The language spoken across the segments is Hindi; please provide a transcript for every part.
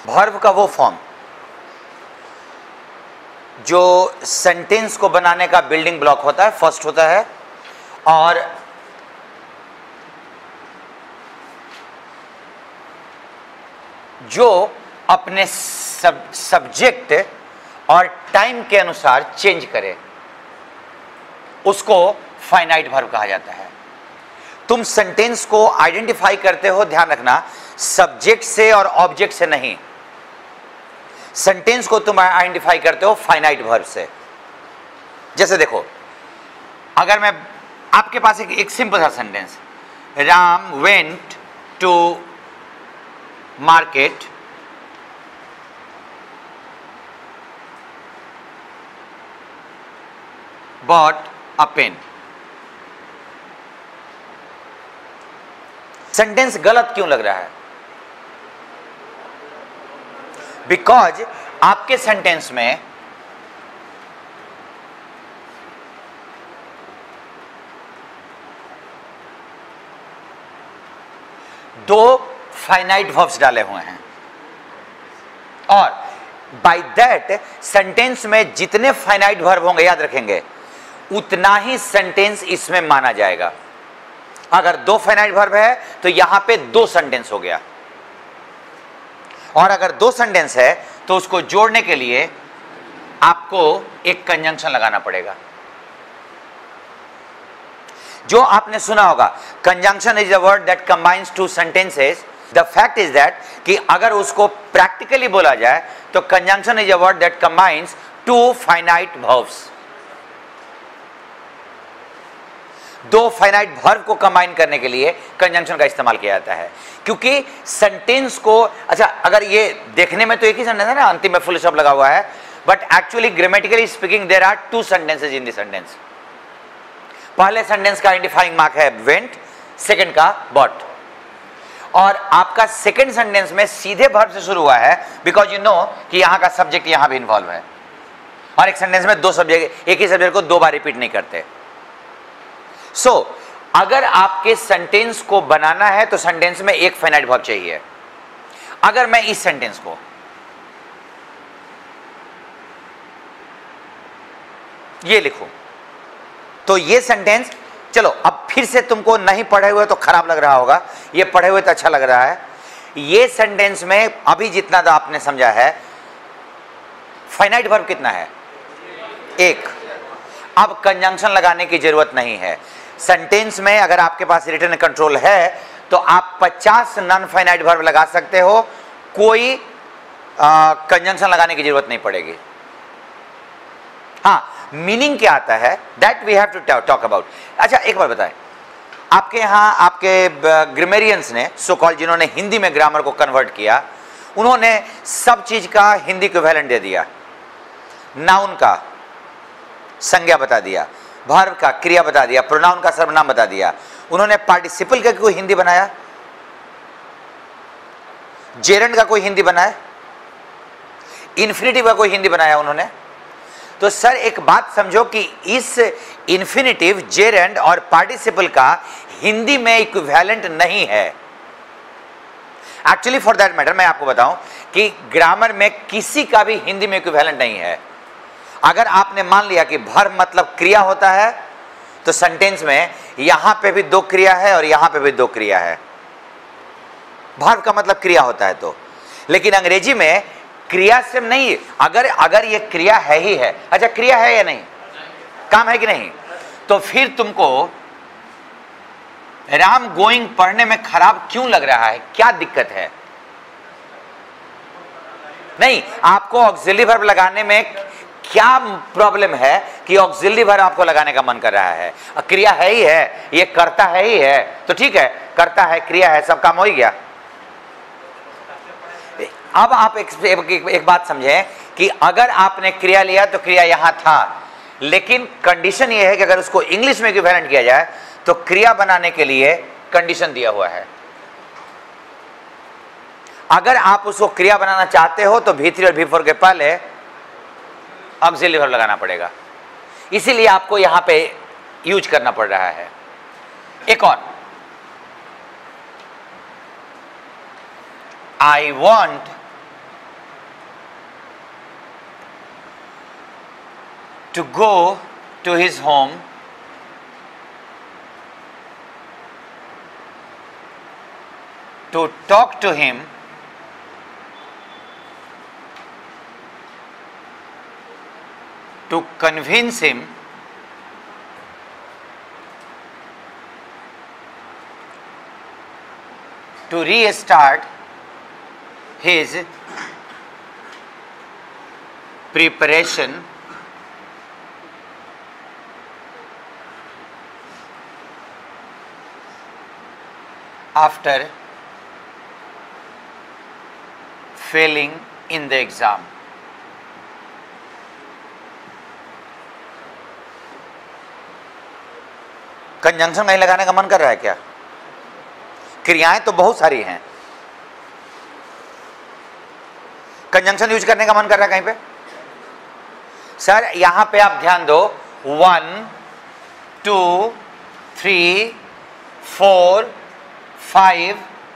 वर्ब का वो फॉर्म जो सेंटेंस को बनाने का बिल्डिंग ब्लॉक होता है, फर्स्ट होता है, और जो अपने सब्जेक्ट और टाइम के अनुसार चेंज करे, उसको फाइनाइट वर्ब कहा जाता है। तुम सेंटेंस को आइडेंटिफाई करते हो, ध्यान रखना, सब्जेक्ट से और ऑब्जेक्ट से नहीं। सेंटेंस को तुम आइडेंटिफाई करते हो फाइनाइट वर्ब से। जैसे देखो, अगर मैं आपके पास एक सिंपल सा sentence, Ram went to market bought a pen. Sentence गलत क्यों लग रहा है? बिकॉज आपके सेंटेंस में दो फाइनाइट वर्ब्स डाले हुए हैं, और बाय दैट सेंटेंस में जितने फाइनाइट वर्ब होंगे, याद रखेंगे, उतना ही सेंटेंस इसमें माना जाएगा। अगर दो फाइनाइट वर्ब है तो यहां पे दो सेंटेंस हो गया, और अगर दो सेंटेंस है तो उसको जोड़ने के लिए आपको एक कंजंक्शन लगाना पड़ेगा। जो आपने सुना होगा, conjunction is a word that combines two sentences. The fact is that कि अगर उसको प्रैक्टिकली बोला जाए तो conjunction is a word that combines two finite verbs. दो फाइनाइट वर्ब को कंबाइन करने के लिए कंजंक्शन का इस्तेमाल किया जाता है, क्योंकि सेंटेंस को, अच्छा, अगर ये देखने में तो एक ही सेंटेंस है ना, अंतिम में फुल स्टॉप लगा हुआ है, but actually grammatically speaking there are two sentences in the sentence. पहले सेंटेंस का आइडेंटिफाइंग मार्क है वेंट, सेकंड का बॉट, और आपका सेकंड सेंटेंस में सीधे वर्ब से शुरू हुआ है, बिकॉज यू नो कि यहां का सब्जेक्ट यहां भी इन्वॉल्व है, और एक सेंटेंस में दो सब्जेक्ट, एक ही सब्जेक्ट को दो बार रिपीट नहीं करते। सो अगर आपके सेंटेंस को बनाना है तो सेंटेंस में एक फाइनाइट वर्ब चाहिए। अगर मैं इस सेंटेंस को ये लिखूं तो ये सेंटेंस, चलो अब फिर से तुमको नहीं पढ़े हुए तो खराब लग रहा होगा, ये पढ़े हुए तो अच्छा लग रहा है। ये सेंटेंस में अभी जितना तो आपने समझा है, फाइनाइट वर्ब कितना है? एक। अब कंजंक्शन लगाने की जरूरत नहीं है। सेंटेंस में अगर आपके पास रिटन कंट्रोल है तो आप 50 नॉन फाइनाइट वर्ब लगा सकते हो, कोई कंजंक्शन लगाने की जरूरत नहीं पड़ेगी। हाँ, मीनिंग क्या आता है, that we have to talk about. अच्छा, एक बार बताएं, आपके यहाँ आपके ग्रामेरियंस ने, सो कॉल्ड, जिन्होंने हिंदी में ग्रामर को कन्वर्ट किया, उन्होंने सब चीज का हिंदी इक्विवेलेंट दे दिया। नाउन का संज्ञा बता दिया, वर्ब का क्रिया बता दिया, प्रोनाउन का सर्वनाम बता दिया। उन्होंने पार्टिसिपल का कोई हिंदी बनाया? जेरेंड का कोई हिंदी बनाया? इन्फिनिटिव का कोई हिंदी बनाया उन्होंने? तो सर एक बात समझो कि इस इन्फिनिटिव, जेरेंड और पार्टिसिपल का हिंदी में इक्विवेलेंट नहीं है। एक्चुअली फॉर दैट मैटर मैं आपको बताऊं कि ग्रामर में किसी का भी हिंदी में इक्विवेलेंट नहीं है। अगर आपने मान लिया कि वर्ब मतलब क्रिया होता है, तो सेंटेंस में यहां पे भी दो क्रिया है और यहां पे भी दो क्रिया है। वर्ब का मतलब क्रिया होता है तो, लेकिन अंग्रेजी में क्रिया से नहीं, अगर ये क्रिया है ही है, अच्छा क्रिया है या नहीं, काम है कि नहीं, तो फिर तुमको राम गोइंग पढ़ने में खराब क्यों लग रहा है? क्या दिक्कत है? नहीं, आपको ऑक्सिलरी वर्ब लगाने में क्या प्रॉब्लम है कि ऑक्सिलरी वर्ब आपको लगाने का मन कर रहा है? क्रिया है ही है, ये करता है ही है, तो ठीक है, करता है, क्रिया है, सब काम हो ही गया। अब आप एक बात समझें कि अगर आपने क्रिया लिया तो क्रिया यहां था, लेकिन कंडीशन यह है कि अगर उसको इंग्लिश में इक्विवेलेंट किया जाए तो क्रिया बनाने के लिए कंडीशन दिया हुआ है। अगर आप उसको क्रिया बनाना चाहते हो तो V3 और V4 के पहले ऑक्सिलरी वर्ब लगाना पड़ेगा, इसीलिए आपको यहां पे यूज करना पड़ रहा है। एक और, I want to go to his home, to talk to him, to convince him to restart his preparation after failing in the exam. Conjunction नहीं लगाने का मन कर रहा है क्या? क्रियाएं तो बहुत सारी हैं, कंजंक्शन यूज करने का मन कर रहा है कहीं पे? सर यहां पे आप ध्यान दो, 1 2 3 4 5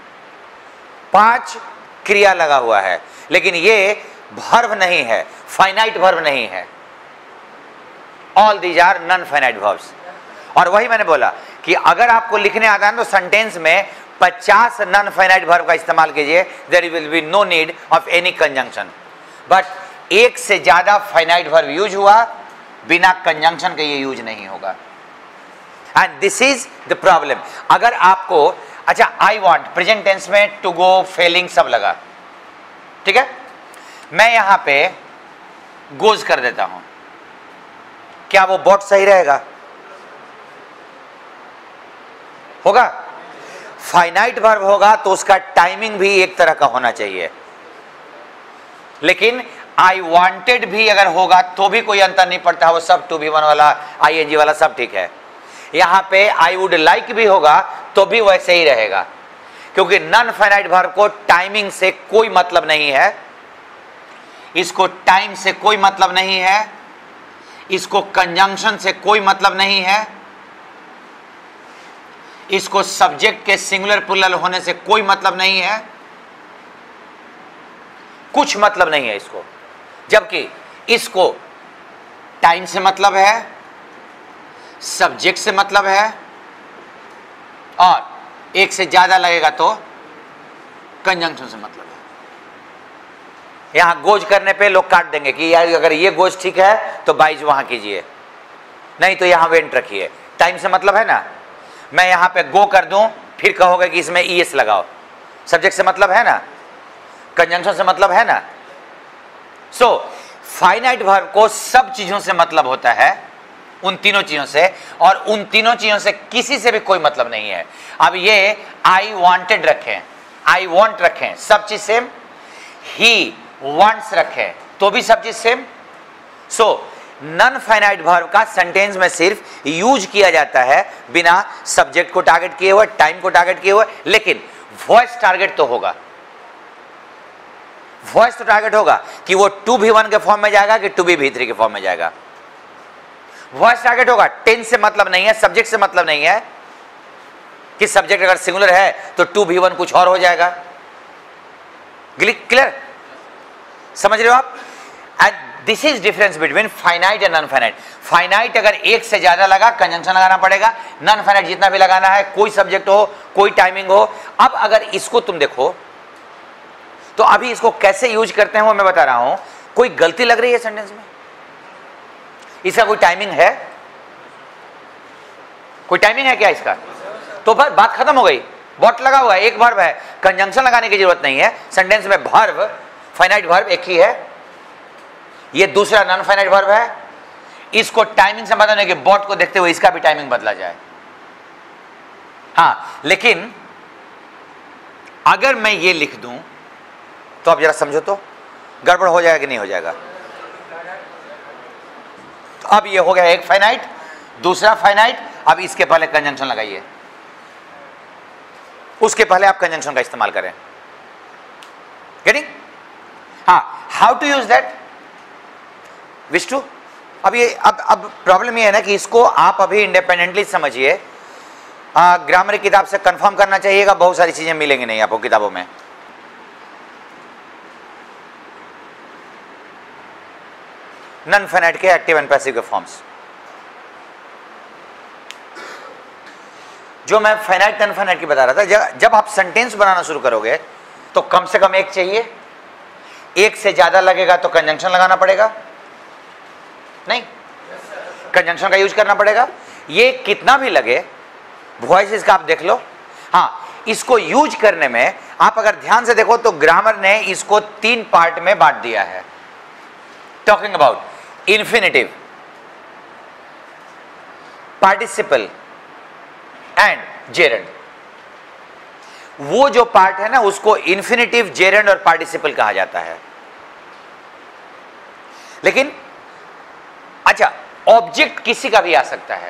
5 क्रिया लगा हुआ है, लेकिन ये वर्ब नहीं है, फाइनाइट वर्ब नहीं है. All these are non finite verbs. और वही मैंने बोला कि अगर आपको लिखने आता है तो सेंटेंस में 50 नॉन फाइनाइट वर्ब का इस्तेमाल कीजिए, there will be no need of any conjunction. But एक से ज्यादा फाइनाइट वर्ब यूज हुआ, बिना कंजंक्शन के ये यूज नहीं होगा. And this is the problem. अगर आपको अच्छा आई वॉन्ट प्रेजेंट टेंस में टू गो फेलिंग सब लगा, ठीक है, मैं यहां पे गोज कर देता हूं, क्या वो बॉट सही रहेगा? होगा? फाइनाइट वर्ब होगा तो उसका टाइमिंग भी एक तरह का होना चाहिए, लेकिन आई वांटेड भी अगर होगा तो भी कोई अंतर नहीं पड़ता, वो सब टू बी वन वाला आईएनजी वाला सब ठीक है. यहां पे आई वुड लाइक भी होगा तो भी वैसे ही रहेगा, क्योंकि नॉन फाइनाइट वर्ब को टाइमिंग से कोई मतलब नहीं है, इसको टाइम से कोई मतलब नहीं है, इसको कंजंक्शन से कोई मतलब नहीं है, इसको सब्जेक्ट के सिंगुलर प्लूरल होने से कोई मतलब नहीं है, कुछ मतलब नहीं है इसको. जबकि इसको टाइम से मतलब है, सब्जेक्ट से मतलब है, और एक से ज्यादा लगेगा तो कंजंक्शन से मतलब है. यहां गोज करने पे लोग काट देंगे कि यार अगर ये गोज ठीक है तो बाइज वहां कीजिए, नहीं तो यहां वेंट रखिए. टाइम से मतलब है ना, मैं यहां पे गो कर दूं फिर कहोगे कि इसमें ईएस लगाओ, सब्जेक्ट से मतलब है ना, कंजंक्शन से मतलब है ना. सो फाइनाइट वर्ब को सब चीजों से मतलब होता है, उन तीनों चीजों से, और उन तीनों चीजों से किसी से भी कोई मतलब नहीं है. अब ये आई वांटेड रखें, आई वांट रखें, सब चीज सेम, ही वांट्स रखें तो भी सब चीज same. So non finite verb का सेंटेंस में सिर्फ यूज किया जाता है बिना सब्जेक्ट को टारगेट किए हुए, टाइम को टारगेट किए हुए, लेकिन वॉइस टारगेट तो होगा. वॉइस तो टारगेट होगा कि वो टू भी वन के फॉर्म में जाएगा कि टू बी भी थ्री के फॉर्म में जाएगा. वॉइस टारगेट होगा, टेंस से मतलब नहीं है, सब्जेक्ट से मतलब नहीं है कि सब्जेक्ट अगर सिंगुलर है तो टू भी वन कुछ और हो जाएगा. क्लियर? समझ रहे हो आप? And this is difference between finite and non finite. Finite अगर एक से ज्यादा लगा कंजंक्शन लगाना पड़ेगा, नॉन फाइनाइट जितना भी लगाना है, कोई सब्जेक्ट हो, कोई टाइमिंग हो. अब अगर इसको तुम देखो तो अभी इसको कैसे यूज करते हैं वो मैं बता रहा हूं. कोई गलती लग रही है सेंटेंस में? इसका कोई टाइमिंग है? कोई टाइमिंग है क्या इसका? तो बस बात खत्म हो गई. बॉट लगा हुआ है, एक वर्ब है, कंजंक्शन लगाने की जरूरत नहीं है. सेंटेंस में वर्ब, फाइनाइट वर्ब एक ही है, ये दूसरा नॉन फाइनाइट वर्ब है. इसको टाइमिंग से बदलने के बॉट को देखते हुए इसका भी टाइमिंग बदला जाए. हाँ, लेकिन अगर मैं ये लिख दूं तो आप जरा समझो तो गड़बड़ हो जाएगा कि नहीं हो जाएगा? तो अब ये हो गया एक फाइनाइट, दूसरा फाइनाइट. अब इसके पहले कंजंक्शन लगाइए, उसके पहले आप कंजंक्शन का इस्तेमाल करें. गेटिंग? हाँ, how to use that? Wish to. अब ये अब प्रॉब्लम ये है ना कि इसको आप अभी इंडिपेंडेंटली समझिए. ग्रामर की किताब से कंफर्म करना चाहिएगा, बहुत सारी चीजें मिलेंगी नहीं आपको किताबों में. नॉन फाइनाइट के एक्टिव एंड पैसिव के फॉर्म्स। जो मैं फाइनाइट नॉन फाइनाइट की बता रहा था, जब आप सेंटेंस बनाना शुरू करोगे तो कम से कम एक चाहिए, एक से ज्यादा लगेगा तो कंजंक्शन लगाना पड़ेगा, नहीं कंजंक्शन का यूज करना पड़ेगा। ये कितना भी लगे, वॉइस का आप देख लो। हाँ, इसको यूज करने में आप अगर ध्यान से देखो तो ग्रामर ने इसको 3 पार्ट में बांट दिया है। Talking about infinitive, participle and gerund. वो जो पार्ट है ना, उसको इन्फिनिटिव, जेरेंड और पार्टिसिपल कहा जाता है। लेकिन अच्छा, ऑब्जेक्ट किसी का भी आ सकता है।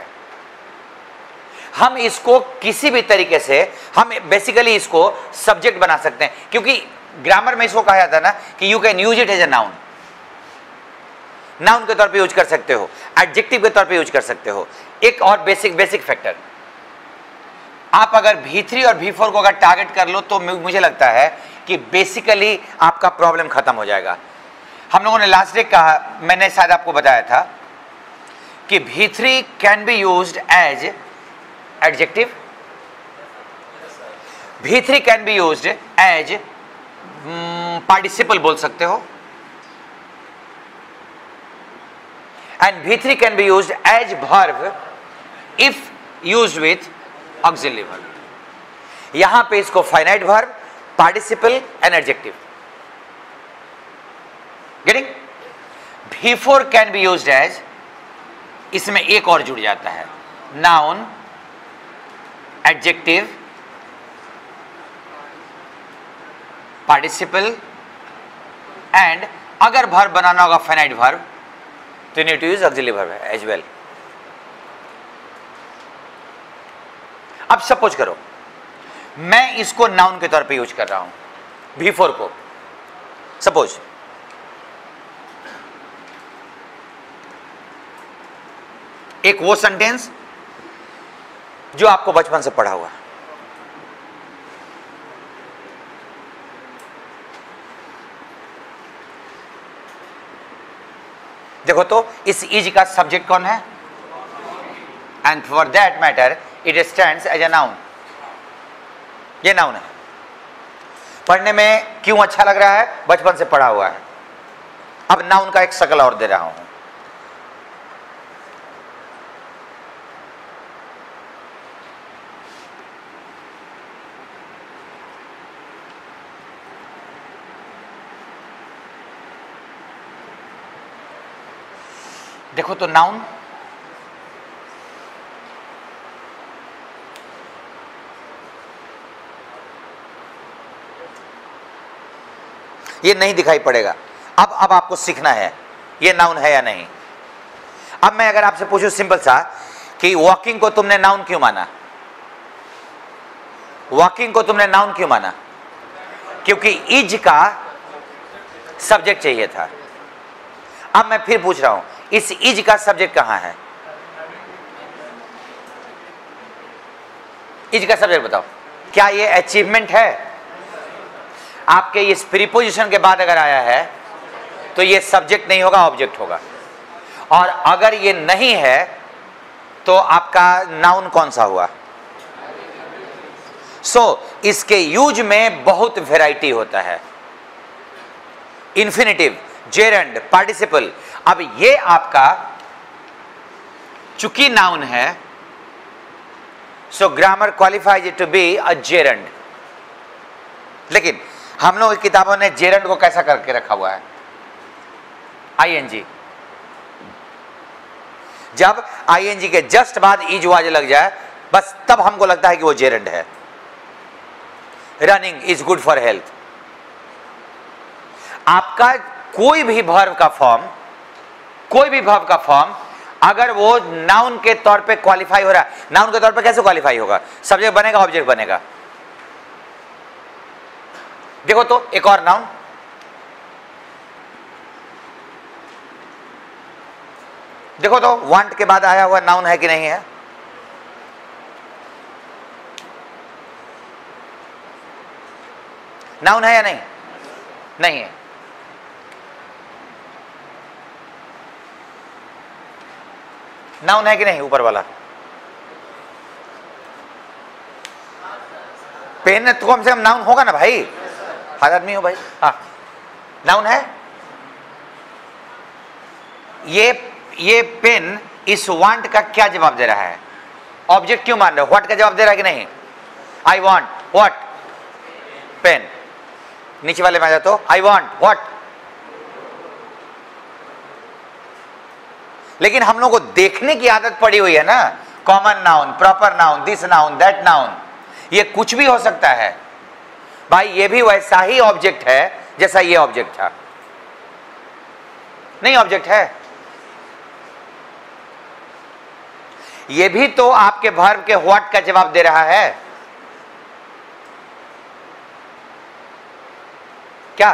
हम इसको किसी भी तरीके से, हम बेसिकली इसको सब्जेक्ट बना सकते हैं, क्योंकि ग्रामर में इसको कहा जाता है ना कि you can use it as a noun. Noun के तौर पे यूज कर सकते हो, एडजेक्टिव के तौर पे यूज कर सकते हो। एक और बेसिक फैक्टर, आप अगर V3 और V4 को अगर टारगेट कर लो तो मुझे लगता है कि बेसिकली आपका प्रॉब्लम खत्म हो जाएगा। हम लोगों ने लास्ट डे कहा, मैंने शायद आपको बताया था कि V3 can be used as adjective, V3 can be used as participle बोल सकते हो, and V3 can be used as verb if used with auxiliary verb. यहां पे इसको finite verb, participle and adjective. Getting? V4 can be used as, इसमें एक और जुड़ जाता है, नाउन, एडजेक्टिव, पार्टिसिपल एंड अगर वर्ब बनाना होगा फाइनाइट वर्ब तो need to use auxiliary verb as well. अब सपोज करो मैं इसको नाउन के तौर पे यूज कर रहा हूं, V4 को। सपोज एक वो सेंटेंस जो आपको बचपन से पढ़ा हुआ है, देखो तो इस इज का सब्जेक्ट कौन है, and for that matter it stands as a noun. ये नाउन है। पढ़ने में क्यों अच्छा लग रहा है, बचपन से पढ़ा हुआ है। अब नाउन का एक शक्ल और दे रहा हूं। देखो तो नाउन, ये नहीं दिखाई पड़ेगा। अब आपको सीखना है ये नाउन है या नहीं। अब मैं अगर आपसे पूछूं सिंपल सा कि वॉकिंग को तुमने नाउन क्यों माना, वॉकिंग को तुमने नाउन क्यों माना? क्योंकि इज का सब्जेक्ट चाहिए था। अब मैं फिर पूछ रहा हूं, इस इज का सब्जेक्ट कहां है? इज का सब्जेक्ट बताओ। क्या ये अचीवमेंट है? आपके इस प्रीपोजिशन के बाद अगर आया है तो ये सब्जेक्ट नहीं होगा, ऑब्जेक्ट होगा। और अगर ये नहीं है तो आपका नाउन कौन सा हुआ? इसके यूज में बहुत वैरायटी होता है, इन्फिनिटिव, जेरेंड, पार्टिसिपल। अब ये आपका चूंकि नाउन है, so grammar qualifies it to be a gerund. लेकिन हम लोग की किताबों ने जेरेंड को कैसा करके रखा हुआ है? आईएनजी। जब आईएनजी के जस्ट बाद इज वाज लग जाए बस तब हमको लगता है कि वो जेरेंड है। Running is good for health. आपका कोई भी वर्ब का फॉर्म, कोई भी वर्ब का फॉर्म अगर वो नाउन के तौर पे क्वालिफाई हो रहा है, नाउन के तौर पे कैसे क्वालिफाई होगा? सब्जेक्ट बनेगा, ऑब्जेक्ट बनेगा। देखो तो एक और नाउन, देखो तो वांट के बाद आया हुआ नाउन है कि नहीं है? नाउन है या नहीं? नहीं है। नाउन है कि नहीं ऊपर वाला? पेन तो कम से कम नाउन होगा ना भाई, हर आदमी हो भाई। हाँ, नाउन है। ये पेन इस वांट का क्या जवाब दे रहा है? ऑब्जेक्ट क्यों मान रहे हो? व्हाट का जवाब दे रहा है कि नहीं? I want what? पेन। नीचे वाले में आ जाए तो आई वांट व्हाट? लेकिन हम लोग को देखने की आदत पड़ी हुई है ना, common noun, proper noun, this noun, that noun, ये कुछ भी हो सकता है भाई। ये भी वैसा ही ऑब्जेक्ट है जैसा ये ऑब्जेक्ट था, नहीं ऑब्जेक्ट है। ये भी तो आपके वर्ब के व्हाट का जवाब दे रहा है क्या?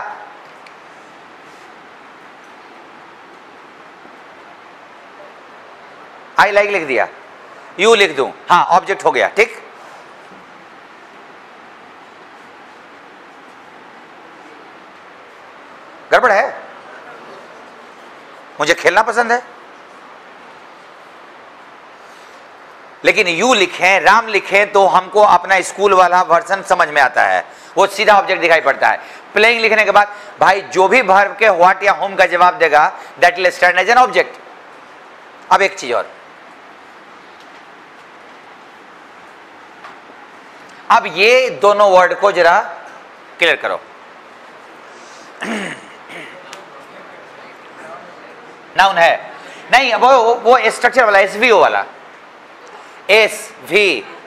आई लाइक लिख दिया, यू लिख दूं, हाँ ऑब्जेक्ट हो गया, ठीक। गड़बड़ है? मुझे खेलना पसंद है, लेकिन यू लिखें, राम लिखें तो हमको अपना स्कूल वाला वर्जन समझ में आता है, वो सीधा ऑब्जेक्ट दिखाई पड़ता है। प्लेइंग लिखने के बाद भाई जो भी वर्ब के व्हाट या होम का जवाब देगा that will stand as an object. अब एक चीज और, अब ये दोनों वर्ड को जरा क्लियर करो। नाउन है नहीं, वो स्ट्रक्चर वाला, एसवीओ वाला, एस वी,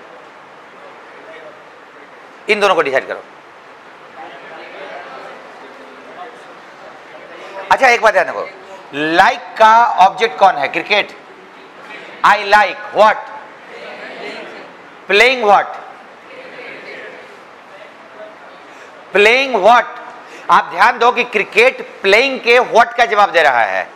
इन दोनों को डिसाइड करो। अच्छा एक बात ध्यान रखो, लाइक का ऑब्जेक्ट कौन है? Cricket. I like what? Playing what? Playing what? आप ध्यान दो कि क्रिकेट प्लेइंग के व्हाट का जवाब दे रहा है।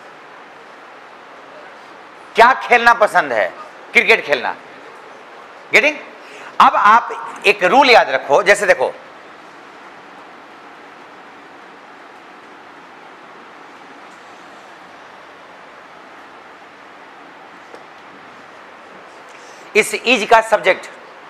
क्या खेलना पसंद है? क्रिकेट खेलना। गेटिंग? अब आप एक रूल याद रखो, जैसे देखो इस इज का सब्जेक्ट,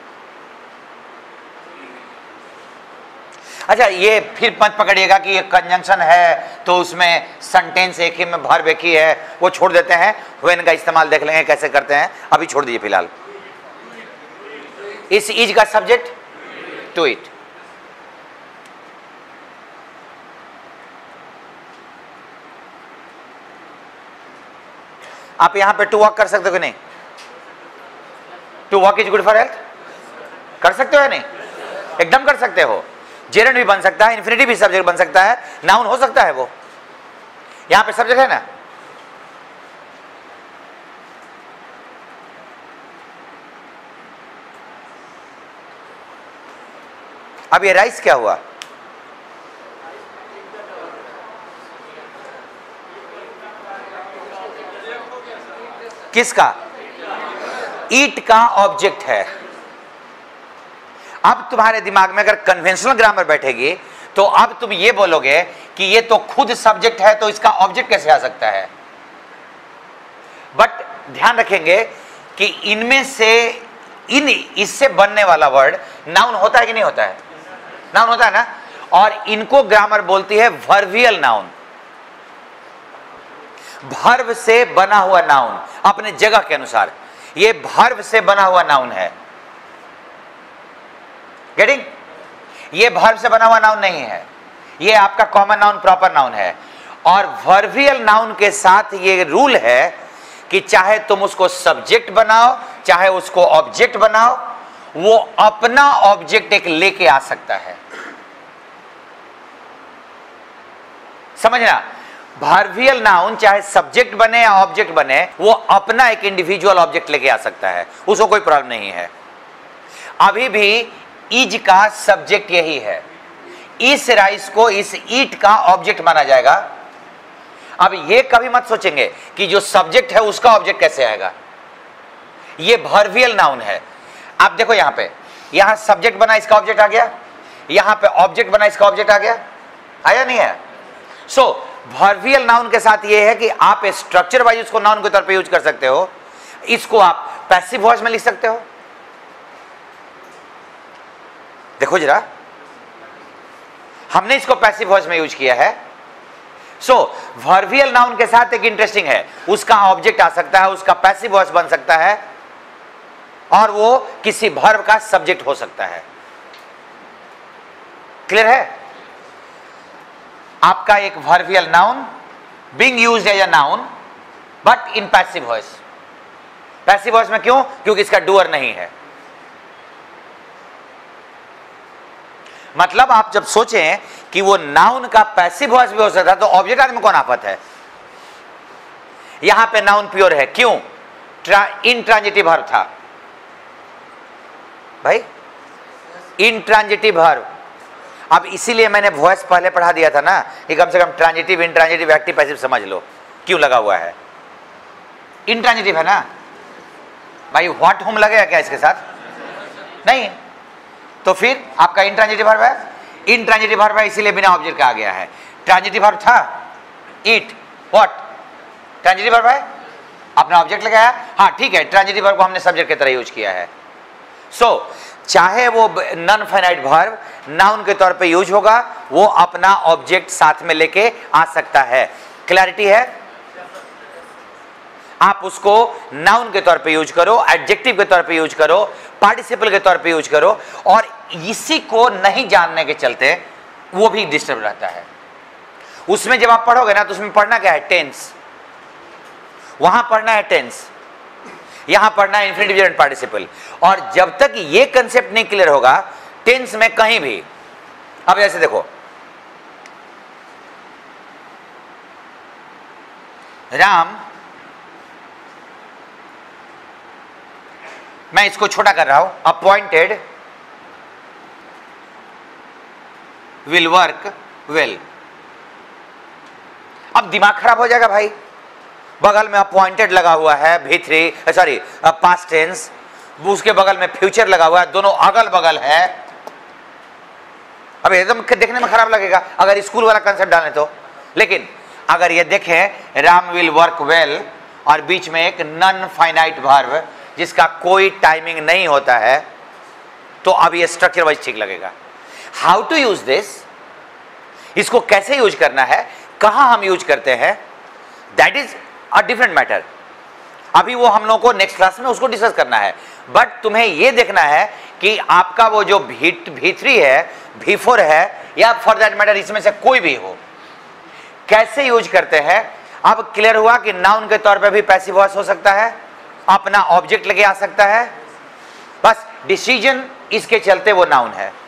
अच्छा ये फिर मत पकड़िएगा कि ये कंजंक्शन है तो उसमें सेंटेंस एक ही में वर्ब एक ही है, वो छोड़ देते हैं, व्हेन का इस्तेमाल देख लेंगे कैसे करते हैं, अभी छोड़ दीजिए फिलहाल। इस इज का सब्जेक्ट टू इट, आप यहां पे टू वॉक कर सकते हो कि नहीं? To walk is good for health, कर सकते हो या नहीं? एकदम कर सकते हो। जेरेंड भी बन सकता है, इन्फिनिटी भी सब्जेक्ट बन सकता है, नाउन हो सकता है वो। यहां पे सब्जेक्ट है ना, अब ये राइस क्या हुआ? किसका? ईट का ऑब्जेक्ट है। अब तुम्हारे दिमाग में अगर कन्वेंशनल ग्रामर बैठेगी तो अब तुम ये बोलोगे कि ये तो खुद सब्जेक्ट है तो इसका ऑब्जेक्ट कैसे आ सकता है? बट ध्यान रखेंगे कि इनमें से इससे बनने वाला वर्ड नाउन होता है कि नहीं होता है? नाउन होता है ना, और इनको ग्रामर बोलती है वर्बियल नाउन। वर्ब से बना हुआ नाउन अपने जगह के अनुसार, ये वर्ब से बना हुआ नाउन है। गेटिंग? ये वर्ब से बना हुआ नाउन नहीं है, ये आपका कॉमन नाउन, प्रॉपर नाउन है। और वर्बियल नाउन के साथ ये रूल है कि चाहे तुम उसको सब्जेक्ट बनाओ चाहे उसको ऑब्जेक्ट बनाओ, वो अपना ऑब्जेक्ट एक लेके आ सकता है। समझना, वर्बियल नाउन चाहे सब्जेक्ट बने या ऑब्जेक्ट बने, वो अपना एक इंडिविजुअल ऑब्जेक्ट लेके आ सकता है, उसको कोई प्रॉब्लम नहीं है। अभी भी इज का सब्जेक्ट यही है, इस राइस को इस ईट का ऑब्जेक्ट माना जाएगा। अब ये कभी मत सोचेंगे कि जो सब्जेक्ट है उसका ऑब्जेक्ट कैसे आएगा, ये वर्बियल नाउन है। आप देखो यहां पे, यहां सब्जेक्ट बना इसका ऑब्जेक्ट आ गया, यहां पे ऑब्जेक्ट बना इसका ऑब्जेक्ट आ गया, आया नहीं है? सो वर्बियल नाउन के साथ ये है कि आप स्ट्रक्चर वाइज उसको नाउन के तौर पे यूज कर सकते हो, इसको आप पैसिव वॉइस में लिख सकते हो। देखो जरा, हमने इसको पैसिव वॉइस में यूज किया है। सो वर्बियल नाउन के साथ एक इंटरेस्टिंग है, उसका ऑब्जेक्ट आ सकता है, उसका पैसिव वॉइस बन सकता है, और वो किसी वर्ब का सब्जेक्ट हो सकता है। क्लियर है? आपका एक verbial noun being used as a noun but in passive voice. Passive voice में क्यों? क्योंकि इसका डूअर नहीं है। मतलब आप जब सोचें कि वो नाउन का पैसिव वॉइस भी हो सकता है, तो ऑब्जेक्ट आने में कौन आफत है? यहां पे नाउन प्योर है, क्यों? इंट्रांजिटिव वर्ब था भाई, इंट्रांजिटिव वर्ब। अब इसीलिए मैंने वॉइस पहले पढ़ा दिया था ना कि कम से कम ट्रांजिटिव, इंट्रांजिटिव, एक्टिव, पैसिव समझ लो क्यों लगा हुआ है। इंट्रांजिटिव है ना भाई, व्हाट होम लगेगा क्या इसके साथ? नहीं, तो फिर आपका इंट्रांजिटिव वर्ब है। इंट्रांजिटिव वर्ब है इसीलिए बिना ऑब्जेक्ट का आ गया है। ट्रांजिटिव वर्ब था ईट, व्हाट? ट्रांजिटिव वर्ब है, आपने ऑब्जेक्ट लगाया, हाँ ठीक है, ट्रांजिटिव वर्ब को हमने सब्जेक्ट की तरह यूज किया है। सो चाहे वो नॉन फाइनाइट वर्ब नाउन के तौर पे यूज होगा, वो अपना ऑब्जेक्ट साथ में लेके आ सकता है। क्लैरिटी है? आप उसको नाउन के तौर पे यूज करो, एडजेक्टिव के तौर पे यूज करो, पार्टिसिपल के तौर पे यूज करो, और इसी को नहीं जानने के चलते वो भी डिस्टर्ब रहता है। उसमें जब आप पढ़ोगे ना, तो उसमें पढ़ना क्या है? टेंस। वहां पढ़ना है टेंस, यहां पढ़ना है इंफिनिटिव एंड पार्टिसिपल। और जब तक ये कंसेप्ट नहीं क्लियर होगा टेंस में कहीं भी, अब जैसे देखो, राम, मैं इसको छोटा कर रहा हूं, अपॉइंटेड विल वर्क वेल। अब दिमाग खराब हो जाएगा भाई, बगल में अपॉइंटेड लगा हुआ है, V3 सॉरी पास्ट टेंस, उसके बगल में फ्यूचर लगा हुआ है, दोनों अगल बगल है। अब एकदम देखने में खराब लगेगा अगर स्कूल वाला कंसेप्ट डालें तो। लेकिन अगर ये देखें राम विल वर्क वेल और बीच में एक नॉन फाइनाइट वर्ब जिसका कोई टाइमिंग नहीं होता है, तो अब ये स्ट्रक्चर वाइज ठीक लगेगा। हाउ टू यूज दिस, इसको कैसे यूज करना है, कहां हम यूज करते हैं, that is a different matter. अभी वो हम लोगों को नेक्स्ट क्लास में उसको डिस्कस करना है। बट तुम्हें यह देखना है कि आपका वो जो V3 है, V4 है, या फॉर दैट मैटर इसमें से कोई भी हो, कैसे यूज करते हैं। अब क्लियर हुआ कि नाउन के तौर पे भी पैसिव वॉइस हो सकता है, अपना ऑब्जेक्ट लेके आ सकता है, बस डिसीजन इसके चलते वो नाउन है।